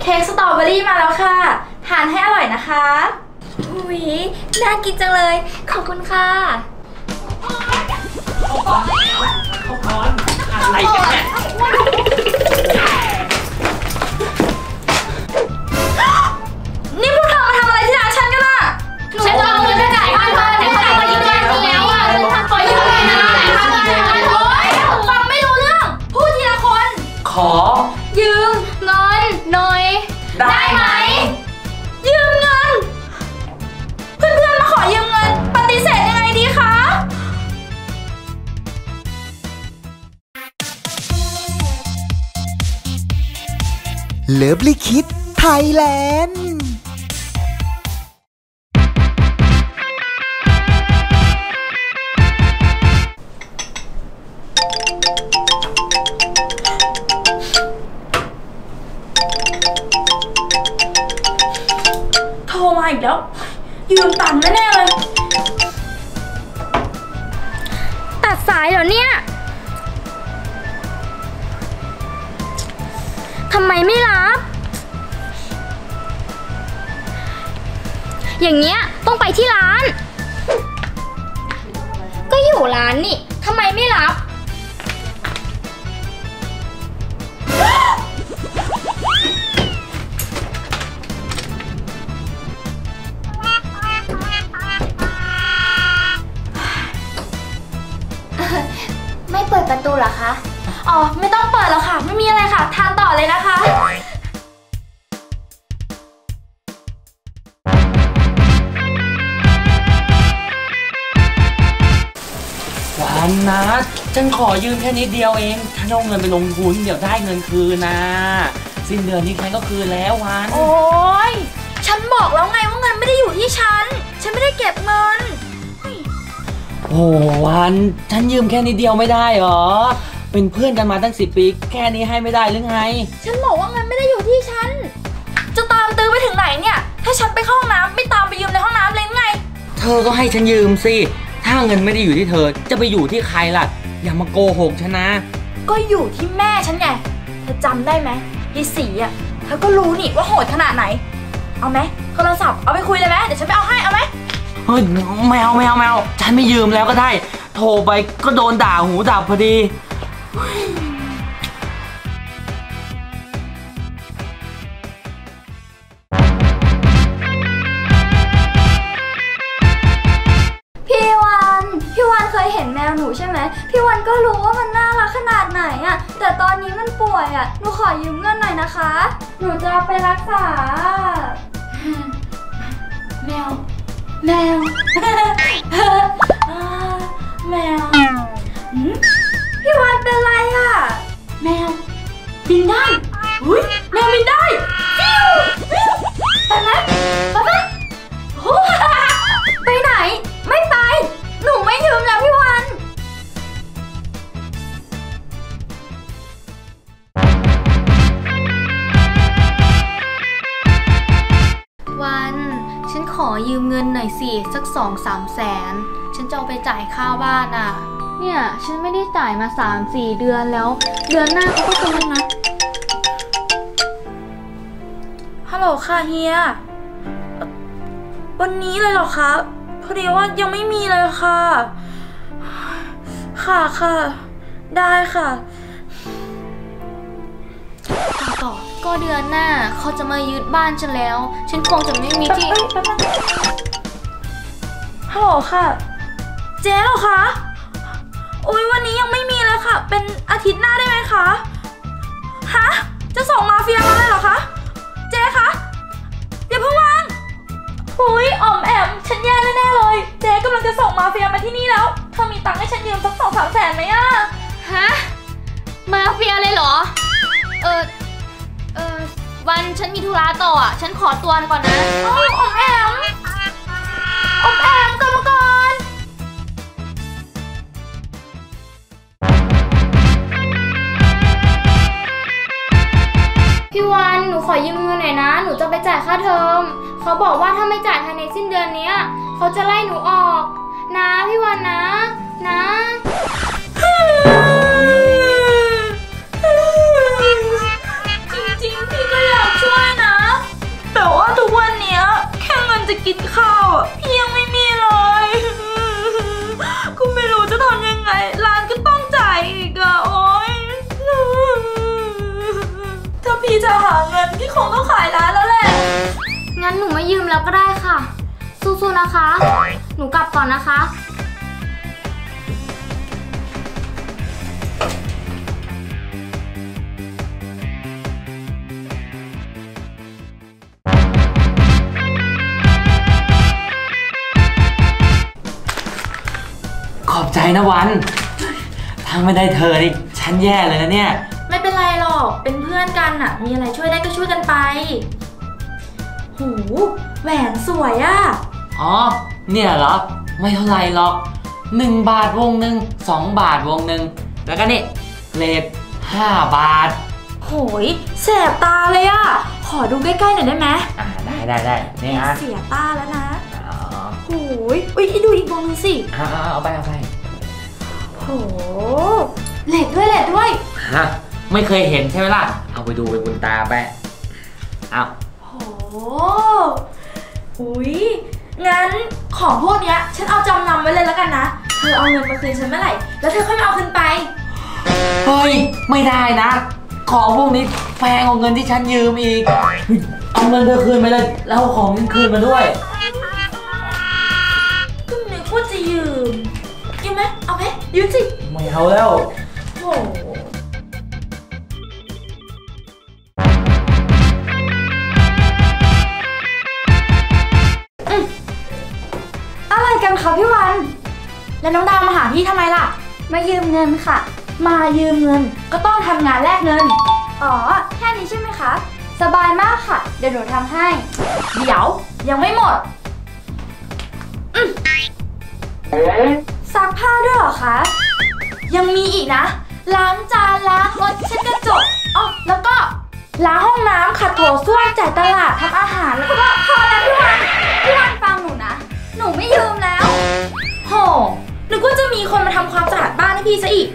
ค้กสตรอเบอรี่มาแล้วค่ะทานให้อร่อยนะคะอุ๊ยน่ากินจังเลยขอบคุณค่ะเขาพอนอะไรกันเนี่ยนี่พวกเธอมาทำอะไรที่ร้านฉันกันอะฉันจะเอาเงินไปจ่ายค่าเทอมแต่เขาขอยืมเงินฉันแล้วอ่ะฉันขอยืมเงินนะโอ๊ยฟังไม่รู้เรื่องพูดทีละคนขอยืมเงินหน่อยได้ไหมยืมเงินเพื่อนๆมาขอยืมเงินปฏิเสธยังไงดีคะเลิฟลิคิดไทยแลนด์โทรมาอีกแล้วยืมตังค์แน่ๆเลยตัดสายเหรอเนี่ยทำไมไม่รับอย่างเงี้ยต้องไปที่ร้านก็อยู่ร้านนี่ทำไมไม่รับไม่เปิดประตูเหรอคะอ๋อไม่ต้องเปิดแล้วค่ะไม่มีอะไรค่ะทานต่อเลยนะคะวันนะฉันขอยืมแค่นิดเดียวเองฉันเอาเงินไปลงทุนเดี๋ยวได้เงินคืนนะสิ้นเดือนนี้ฉันก็คืนแล้ววันโอ๊ยฉันบอกแล้วไงว่าเงินไม่ได้อยู่ที่ฉันไม่ได้เก็บเงินโอ้วันฉันยืมแค่นิดเดียวไม่ได้หรอเป็นเพื่อนกันมาตั้ง10 ปีแค่นี้ให้ไม่ได้หรือไงฉันบอกว่าเงินไม่ได้อยู่ที่ฉันจะตามตื้อไปถึงไหนเนี่ยถ้าฉันไปเข้าห้องน้ำไม่ตามไปยืมในห้องน้ำเลยไงเธอก็ให้ฉันยืมสิถ้าเงินไม่ได้อยู่ที่เธอจะไปอยู่ที่ใครล่ะอย่ามาโกหกฉันนะก็อยู่ที่แม่ฉันไงเธอจำได้ไหมยายศรีอ่ะเธอก็รู้นี่ว่าโหดขนาดไหนเอาไหมโทรศัพท์เอาไปคุยเลยไหมเดี๋ยวฉันไปเอาให้เอาไหมเฮ้ยไม่เอาฉันไม่ยืมแล้วก็ได้โทรไปก็โดนด่าหูดับพอดีพี่วันเคยเห็นแมวหนูใช่ไหมพี่วันก็รู้ว่ามันน่ารักขนาดไหนอะแต่ตอนนี้มันป่วยอะหนูขอยืมเงินหน่อยนะคะหนูจะเอาไปรักษาแมวแมวพี่วันเป็นไรอะแมวบินได้หุ้ยแมวบินได้ไปไหมไปไหนไม่ไปหนูไม่ยืมแล้วพี่วันฉันขอยืมเงินหน่อยสิสัก2-3 แสนฉันจะเอาไปจ่ายค่าบ้านอ่ะเนี่ยฉันไม่ได้จ่ายมา3-4 เดือนแล้วเดือนหน้าเขาก็จะมานะฮัลโหลค่ะเฮียวันนี้เลยเหรอคะพอดีว่ายังไม่มีเลยค่ะค่ะได้ค่ะต่อก็เดือนหน้าเขาจะมายึดบ้านฉันแล้วฉันคงจะไม่มีที่ฮัลโหลค่ะเจ๊เหรอคะโอ๊ยวันนี้ยังไม่มีเลยค่ะเป็นอาทิตย์หน้าได้ไหมคะฮะจะส่งมาเฟียมาเลยเหรอคะเจ๊คะอย่าเพิ่งวางอุ๊ยอ๋อมแอมฉันแย่แน่ๆเลยเจ๊กำลังจะส่งมาเฟียมาที่นี่แล้วเธอมีตังค์ให้ฉันยืมสัก2-3 แสนไหมอะฮะมาเฟียเลยเหรอวันฉันมีธุระต่ออ่ะฉันขอตัวก่อนนะอ๋อมแอมกลับมาก่อนพี่วันหนูขอยืมเงินหน่อยนะหนูจะไปจ่ายค่าเทอมเขาบอกว่าถ้าไม่จ่ายภายในสิ้นเดือนนี้เขาจะไล่หนูออกนะพี่วันนะจริงๆพี่ก็อยากช่วยนะหนูไม่ยืมแล้วก็ได้ค่ะ สู้ๆนะคะ หนูกลับก่อนนะคะขอบใจนะวันถ้าไม่ได้เธอนี่ฉันแย่เลยนะเนี่ยไม่เป็นไรหรอกเป็นเพื่อนกันอะมีอะไรช่วยได้ก็ช่วยกันไปหูแหวนสวยอะอ๋อเนี่ยเหรอไม่เท่าไรหรอก1 บาทวงหนึ่ง2 บาทวงหนึ่งแล้วก็นี่เลท5 บาทโหยแสบตาเลยอะขอดูใกล้ๆหน่อยได้ไหมได้นี่ฮะเสียตาแล้วนะโหยอุ้ยดูอีกวงนึงสิเอาไปโหเลทด้วยฮะไม่เคยเห็นใช่ไหมล่ะเอาไปดูไปบุญตาไปเอาโหอุ้ยงั้นของพวกเนี้ยฉันเอาจำนำไว้เลยแล้วกันนะเธอเอาเงินมาคืนฉันเมื่อไหร่แล้วเธอค่อยมาเอาคืนไปเฮ้ยไม่ได้นะของพวกนี้แพงกว่าเงินที่ฉันยืมอีกเอาเงินเธอคืนไปเลยแล้วเอาของคืนมาด้วยก็นึกว่าจะยืมไหมเอาไหมยืมสิไม่เอาแล้วโหอะไรกันคะพี่วันแล้วน้องดาวมาหาพี่ทำไมล่ะมายืมเงินค่ะมายืมเงินก็ต้องทำงานแลกเงินอ๋อแค่นี้ใช่ไหมคะสบายมากค่ะเดี๋ยวหนูทำให้เดี๋ยวยังไม่หมดซักผ้าด้วยเหรอคะยังมีอีกนะล้างจานล้างรถเช็ดกระจกอ๋อแล้วก็ล้างห้องน้ำขัดโถส้วมจ่ายตลาดทำอาหารแล้วก็พอแล้วพี่วันฟังหนูนะหนูไม่ยืมแล้วโหนึกว่าจะมีคนมาทำความสะอาดบ้านให้พี่ซะอีก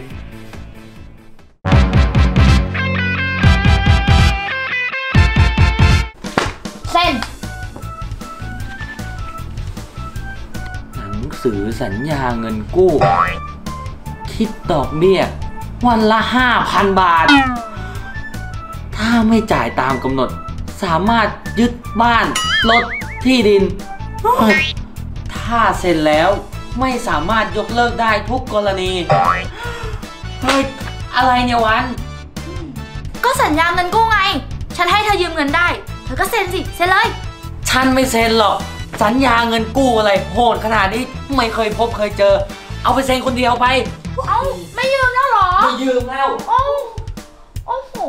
เซ็นหนังสือสัญญาเงินกู้คิดดอกเบี้ยวันละ 5,000 บาทถ้าไม่จ่ายตามกำหนดสามารถยึดบ้านรถที่ดินถ้าเซ็นแล้วไม่สามารถยกเลิกได้ทุกกรณีเฮ้ยอะไรเนี่ยวันก็สัญญาเงินกู้ไงฉันให้เธอยืมเงินได้เธอก็เซ็นสิเซ็นเลยฉันไม่เซ็นหรอกสัญญาเงินกู้อะไรโหดขนาดนี้ไม่เคยพบเคยเจอเอาไปเซ็นคนเดียวไปเอ้าไม่ยืมแล้วหรอไม่ยืมแล้วโอ้โห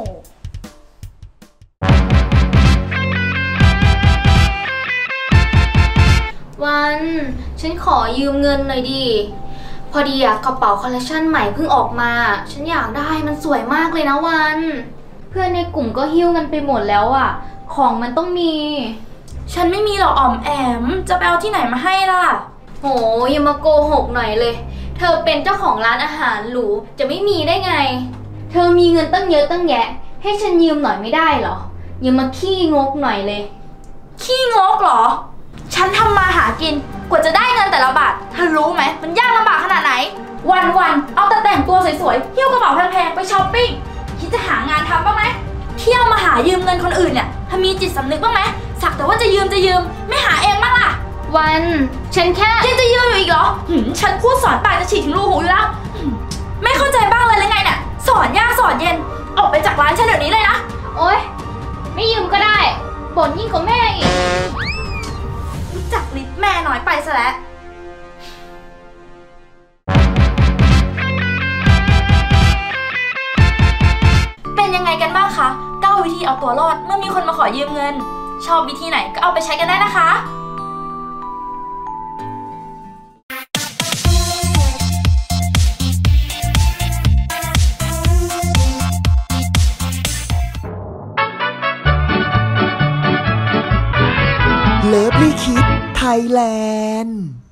วันฉันขอยืมเงินหน่อยดิพอดีอะกระเป๋าคอลเลคชันใหม่เพิ่งออกมาฉันอยากได้มันสวยมากเลยนะวันเพื่อนในกลุ่มก็หิ้วกันไปหมดแล้วอะของมันต้องมีฉันไม่มีหรอกอ๋อมแอมจะไปเอาที่ไหนมาให้ล่ะโหอย่ามาโกหกหน่อยเลยเธอเป็นเจ้าของร้านอาหารหรูจะไม่มีได้ไงเธอมีเงินตั้งเยอะตั้งแยะให้ฉันยืมหน่อยไม่ได้หรออย่ามาขี้งกหน่อยเลยขี้งกเหรอฉันทำมาหากินกว่าจะได้เงินแต่ละบาทเธอรู้ไหมมันยากลำบากขนาดไหนวันเอาแต่แต่งตัวสวยๆหิ้วกระเป๋าแพงๆไปช้อปปิ้งคิดจะหางานทำบ้างไหมเที่ยวมาหายืมเงินคนอื่นเนี่ยถ้ามีจิตสำนึกบ้างไหมสักแต่ว่าจะยืมไม่หาเองบ้างล่ะวันฉันแค่ยังจะยืมอยู่อีกเหรอฉันพูดสอนปากจะฉีกถึงรูหูอยู่แล้วไม่เข้าใจบ้างเลยหรือไงเนี่ยสอนยากสอนเย็นออกไปจากร้านฉันเดี๋ยวนี้เลยนะโอ๊ยไม่ยืมก็ได้บ่นยิ่งกว่าแม่อีกรู้จักลิศแม่น้อยไปซะแล้วเป็นยังไงกันบ้างคะ9 วิธีเอาตัวรอดเมื่อมีคนมาขอยืมเงินชอบวิธีไหนก็เอาไปใช้กันได้นะคะเลิฟลี่คิดไทยแลนด์